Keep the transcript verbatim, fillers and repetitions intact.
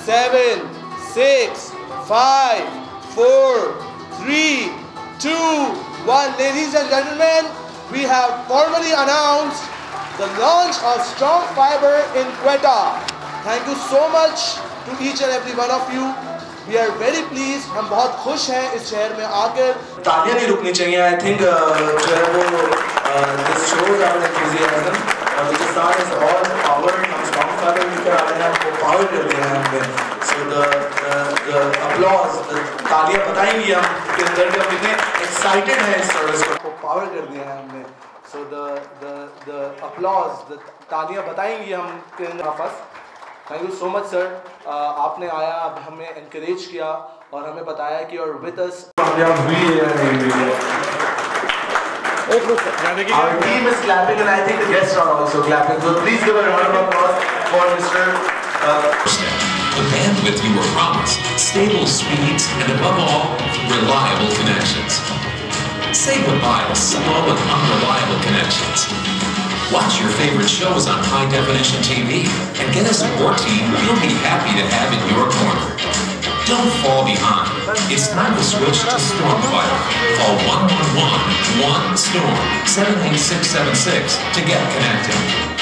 seven, six, five, four, three, two, one. Ladies and gentlemen, we have formally announced the launch of Strom Fiber in Quetta. Thank you so much to each and every one of you. We are very pleased. हम बहुत खुश हैं इस शहर में आकर. तालियां नहीं रुकनी चाहिए. I think जो है वो this shows our enthusiasm और जिसके साथ is all power. हम Strom Fiber लेकर आ रहे हैं, वो power कर रहे हैं हमने. So the the the applause, the तालियां बताएंगी हम कि अंदर हम कितने excited हैं इस सर्विस को power कर दिया है हमने. So the the the applause, the तालियां बताएंगी हम कि वापस. Thank you so much, sir. Uh, आपने आया, अब हमें encourage किया और हमें बताया कि you're with us. Our team is clapping and I think the guests are also clapping. So please give a round of applause for Mister Uh, the bandwidth you were promised, stable speeds, and above all, reliable connections. Say goodbye to slow and unreliable connections. Watch your favorite shows on high-definition T V and get a support team you'll be happy to have in your corner. Don't fall behind. It's time to switch to Strom Fiber. Call one one one one STORM seven eight six seven six to get connected.